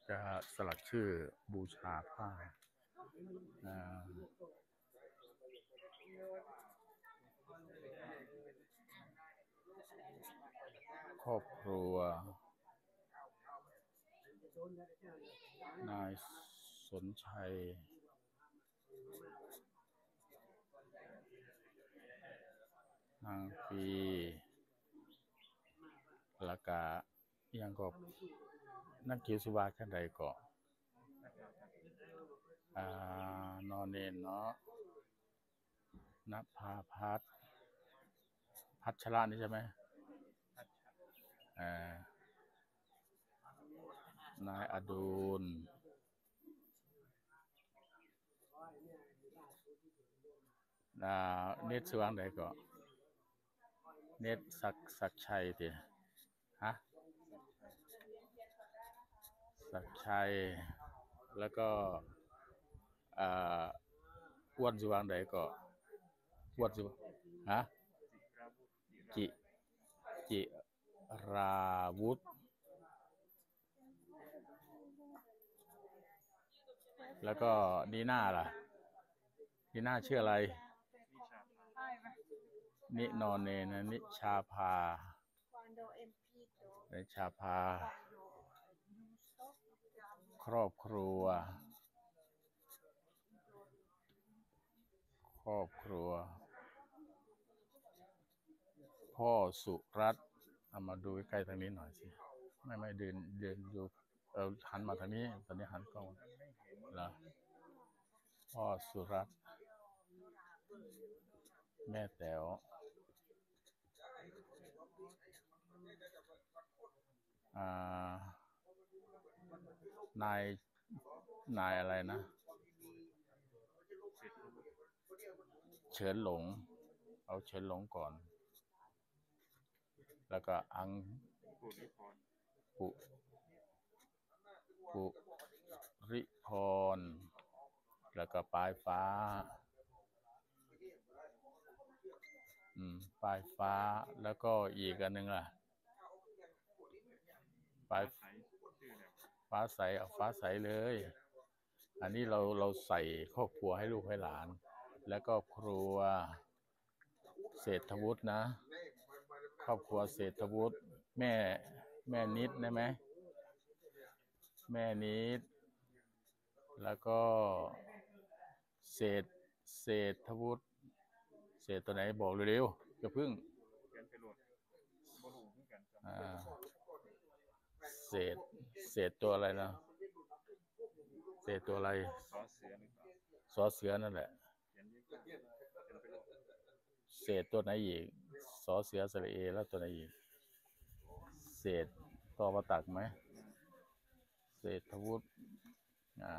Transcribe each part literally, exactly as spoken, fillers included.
จะสลักชื่อบูชาผ้าครอบครัวนายสนชัยนางปีแล้วก็ยังก็นักเขียนสุวาขั้นใดก็อ่านอนเนนเนาะนภาพัฒน์พัชระนี่ใช่ไหมอ่านายอดุลอ่าเนตรสว่างใดก็เนตรศักศักชัยทีฮะศักชัยแล้วก็อ่าอ้วนสว่างใดก็อ้วนสว่างฮะจิจิราวุธแล้วก็นีน่าล่ะนีน่าชื่ออะไรนินอนเนนะนิชาภานิชาภาครอบครัวครอบครัวพ่อสุรัตน์เอามาดูใกล้ๆทางนี้หน่อยสิไม่ไม่เดินเดินดูเออหันมาทางนี้ตอนนี้หันกล้องแล้วพ่อสุรัตน์แม่แต๋วอ่านายนายอะไรนะเฉินหลงเอาเฉินหลงก่อนแล้วก็อังปุปุริพรแล้วก็ปลายฟ้าอืมปลายฟ้าแล้วก็อีกอันหนึ่งล่ะปลายฟ้าใสเอาฟ้าใสเลยอันนี้เราเราใส่ครอบครัวให้ลูกให้หลานแล้วก็ครัวเศรษฐวุฒินะครอบครัวเศรษฐวุฒิแม่แม่นิดได้ไหมแม่นิดแล้วก็เศรษเศรษฐวุฒิเศษตัวไหนบอกเร็วๆจะพึ่งเศษเศษตัวอะไรนะเศษตัวอะไรสอเสือนั่นแหละเศษตัวไหนอีกสอเสือสระเอแล้วตัวไหนอีกเศษต่อมาตักไหมเศรษฐวุฒิอ่า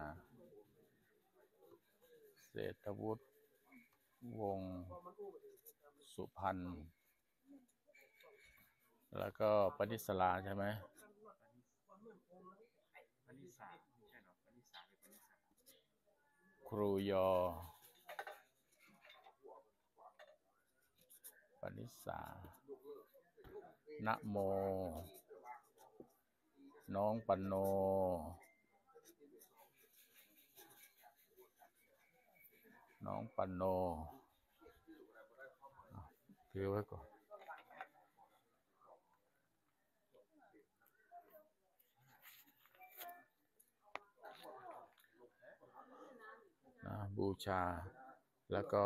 เศรษฐวุฒิวงสุพรรณแล้วก็ปณิสลาใช่ไหมครูยอปณิสานะโมน้องปันโนน้องปันโนถือไว้ก่อนนะบูชาแล้วก็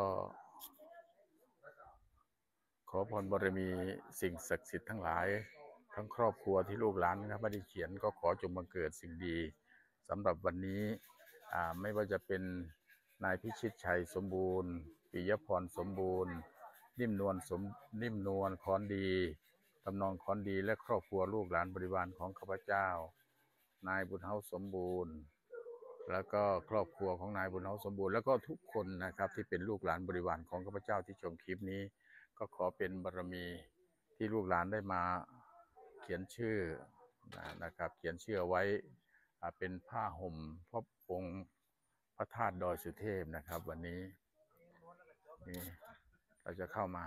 ขอพรบารมีสิ่งศักดิ์สิทธิ์ทั้งหลายทั้งครอบครัวที่ลูกหลานนะครับไม่ได้เขียนก็ขอจงบังเกิดสิ่งดีสำหรับวันนี้ไม่ว่าจะเป็นนายพิชิตชัยสมบูรณ์ปิยพรสมบูรณ์นิ่มนวลสมนิ่มนวลคอนดีตำนองคอนดีและครอบครัวลูกหลานบริวารของข้าพเจ้านายบุญเฮาสมบูรณ์แล้วก็ครอบครัวของนายบุญเฮาสมบูรณ์แล้วก็ทุกคนนะครับที่เป็นลูกหลานบริวารของข้าพเจ้าที่ชมคลิปนี้ก็ขอเป็นบารมีที่ลูกหลานได้มาเขียนชื่อนะครับเขียนชื่อไว้เป็นผ้าห่มพระองค์พระธาตุดอยสุเทพนะครับวันนี้นี่เราจะเข้ามา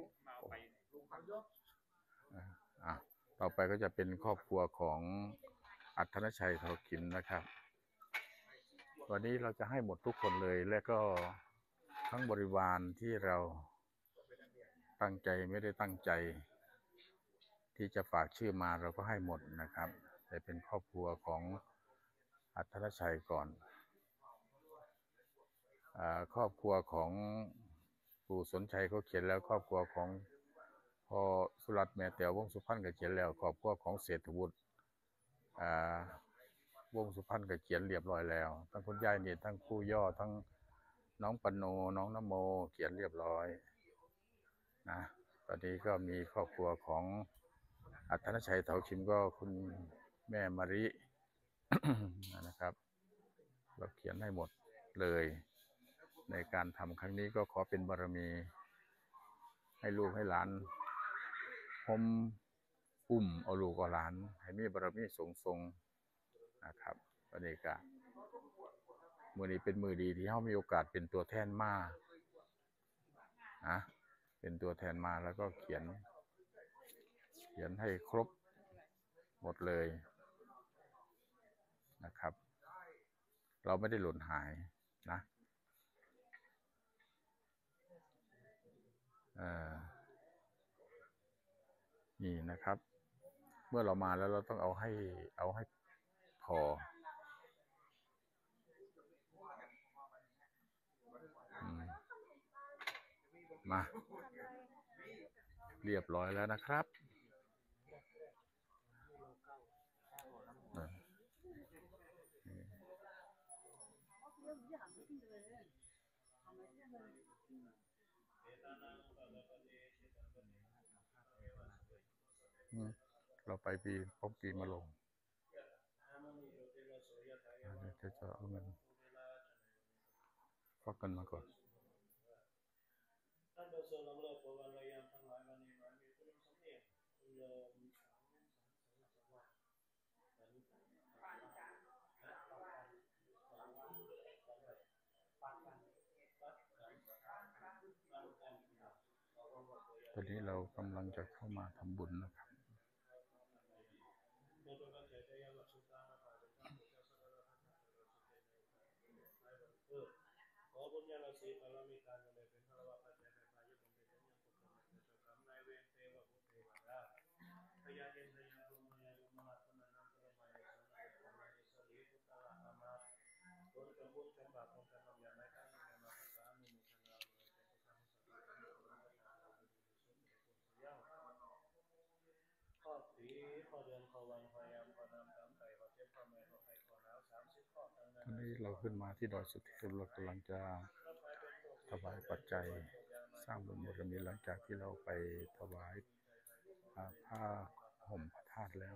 อ่ะต่อไปก็จะเป็นครอบครัวของอัธนชัยเถาขินนะครับ วันนี้เราจะให้หมดทุกคนเลยและก็ทั้งบริวารที่เราตั้งใจไม่ได้ตั้งใจที่จะฝากชื่อมาเราก็ให้หมดนะครับแต่เป็นครอบครัวของอัธนชัยก่อนอ่าครอบครัวของปู่สนชัยเขาเขียนแล้วครอบครัวของพ่อสุรัตน์แม่แต๋ววงสุพรรณก็เขียนแล้วครอบครัวของเศรษฐวุฒิอ่าวงสุพรรณก็เขียนเรียบร้อยแล้วทั้งคุณยายนี่ทั้งครูย่อทั้งน้องปโนน้องนโมเขียนเรียบร้อยนะตอนนี้ก็มีครอบครัวของอัธนชัยเถาขิมก็คุณแม่มาริ นะครับเราเขียนให้หมดเลยในการทำครั้งนี้ก็ขอเป็นบารมีให้ลูกให้หลานผมอุ้มเอาลูกเอาหลานให้มีบารมีสูงทรงนะครับวันนี้ก็มือนี้เป็นมือดีที่เขามีโอกาสเป็นตัวแทนมานะเป็นตัวแทนมาแล้วก็เขียนเขียนให้ครบหมดเลยนะครับเราไม่ได้หล่นหายนะเอ่อนี่นะครับเมื่อเรามาแล้วเราต้องเอาให้เอาให้พอมาเรียบร้อยแล้วนะครับเราไปปีพบปีมาลงจะจะเอาเงินฟอกกันมาก่อนตอนนี้เรากำลังจะเข้ามาทำบุญนะครับตอนนี้เราขึ้นมาที่ดอยสุเทพเรากำลังจะถวายปัจจัยสร้างบุญบารมีหลังจากที่เราไปถวายผ้าห่มพระธาตุแล้ว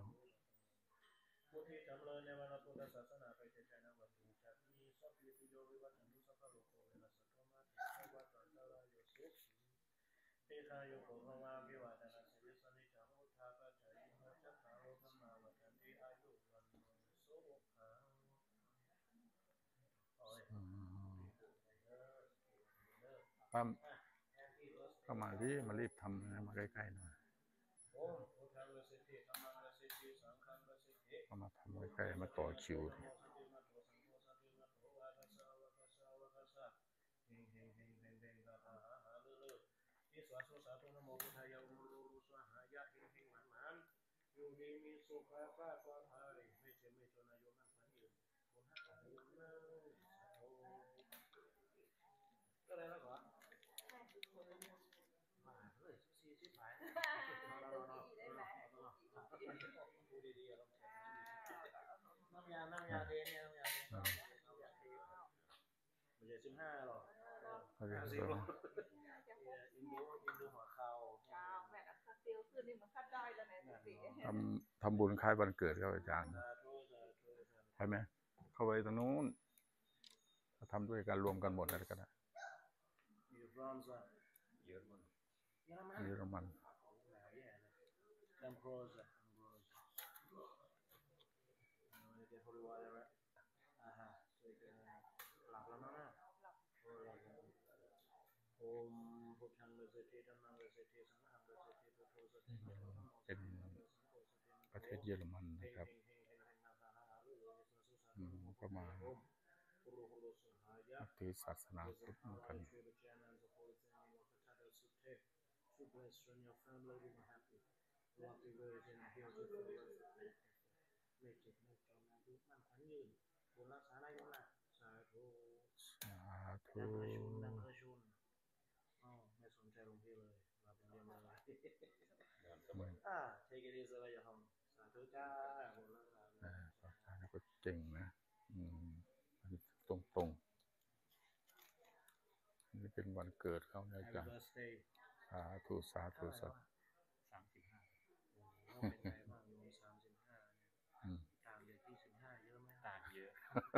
ป้าก็มาดิมารีบทำนะมาใกล้ๆหน่อยก็มาทำใกล้ๆมาต่อคิวทำทำบุญคล้ายวันเกิดครับอาจารย์ใช่ไหมเข้าไปตรงนู้นทำด้วยกันรวมกันหมดอะไรก็ได้เยอรมันเป็นประเทศเยอรมันนะครับก็มานับถือศาสนาพุทธเหมือนกัน สาธุอ๋อไม่สนใจหลวงพี่เลยเราเป็นเรียนอะไรอ่า take it easy เลยอย่าทำสาธุจ้าบุญรักษาอ่าพระอาจารย์ก็เก่งนะอืมตรงตรงๆนี่เป็นวันเกิดเขานะ Happy จ๊ะ birthday สาธุสาธุสาธุสามสิบห้าโอ้เป็นไงบ้างโยมสามสิบห้าเนี่ยอืมต่างจากที่สิบห้าเยอะไหมต่างเยอะ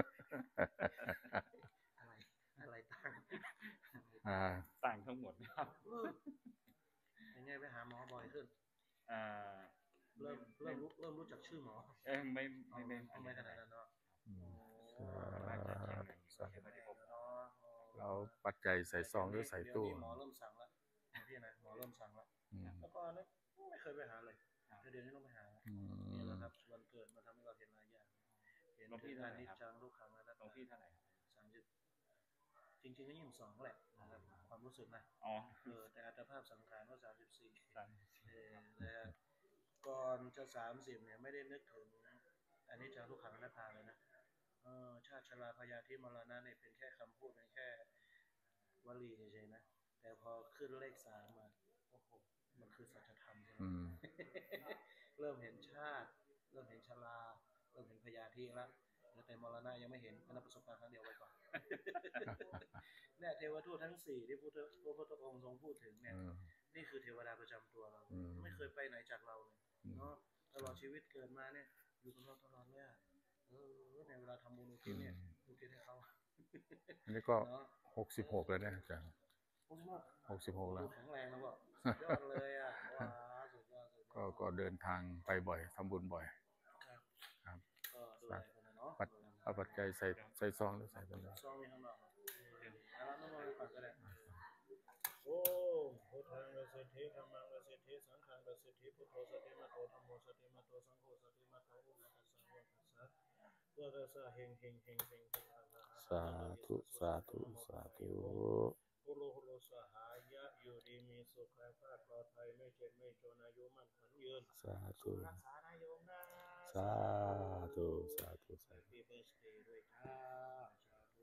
อะไรอะไรต่างอ่าต่างทั้งหมดครับยังไงไปหาหมอบ่อยขึ้นอ่าเริ่มเริ่มรู้เริ่มรู้จักชื่อหมอเอ้ยไม่เอาไม่ไม่ไม่ไม่ขนาดนั้นเนาะอืมโอ้น่าจะเชียงหนึ่งสาธุไม่ได้พบเนาะเราปัจจัยใส่ซองหรือใส่ตู้เดี๋ยวนี้หมอเริ่มสั่งแล้วพี่นะหมอเริ่มสั่งแล้วอืมแล้วก็นะไม่เคยไปหาเลยแต่เดี๋ยวนี้ต้องไปหาแล้วอืนี่แหละมครับวันเกิดมาทำให้เราเห็นหลายอย่างเห็นหลวงพี่ถึงเท่าอไหร่นิจครับจังทุกขังอนัตหลวงตาพี่เท่าไหร่ครับสามสิบจริงๆก็ยี่สิบสองแหละนะครับความรู้สึกนะอ๋อเออแต่อัตภาพสังขารว่าสามสิบสี่สามเออนะฮะก่อนจะสามสิบเนี่ยไม่ได้นึกถึงอนิจจังทุกขังอนัตตาเลยนะเออชาติชราพยาธิมรณะเนี่ยเป็นแค่คำพูดเป็นแค่วลีเฉยๆนะแต่พอขึ้นเลขสามมาโอ้โหมันคือสัจธรรมใช่ไหมอืมเริ่มเห็นชาติเริ่มเห็นชราเริ่มเห็นพยาธิแล้วแต่มรณะยังไม่เห็นอันนั้นประสบการณ์ครั้งเดียวไว้ก่อน เนี่ยเทวทูตทั้งสี่ที่พระพุทธองค์ทรงพูดถึงเนี่ยอืมนี่คือเทวดาประจำตัวเราอืมไม่เคยไปไหนจากเราเลยอืมเนาะตลอดชีวิตเกิดมาเนี่ยอยู่กับเราตลอดเลยอะเออในเวลาทำบุญอุทิศเนี่ยอุทิศให้เขาอันนี้ก็เนาะหกสิบหกแล้วเนี่ยอาจารย์โอ้โหหกสิบหกแล้วแข็งแรงแล้วก็สุดยอดเลยอ่ะว้าสุดยอดสุดยอดก็ก็เดินทางไปบ่อยทำบุญบ่อยครับครับก็ดูแลกันนะเนาะปัจเอาปัจจัยใส่ใส่ซองหรือใส่ตรงนี้ซองมีข้างนอกครับแล้วน้ำมันก่อนก็ได้โอ้พุทธังกสิทธิธัมมังกสิทธิสังฆังกสิทธิพุทโธสติมาโตธัมโมสติมาโตสังโฆสติมาโตอุมาตัสสะวะตัสสะตัวตัสสะเฮงเฮงเฮงเฮงเฮงสาธุสาธุสาธุปุโรหุโรสหายะอยู่ดีมีสุขภาพปลอดภัยไม่เจ็บไม่จนอายุมั่นขวัญยืนสาธุรักษานายโยมนะสาธุสาธุสาธุ Happy birthday ด้วยค่ะสาธุ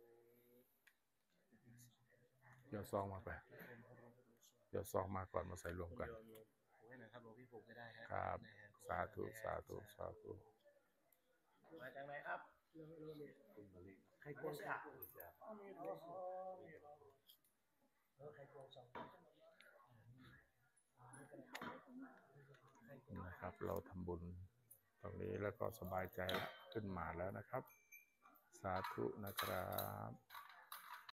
เดี๋ยวซองมาไปเดี๋ยวซองมาก่อนมาใส่รวมกันโยมโยมผูกให้หน่อยครับหลวงพี่ผูกไม่ได้ฮะครับนะฮะสาธุสาธุสาธุมาจากไหนครับใครโกงสักอ๋อมีอ๋อมีเออใครโกงสองนะครับ เราทำบุญตรงนี้แล้วก็สบายใจแล้วขึ้นมาแล้วนะครับ สาธุนะครับ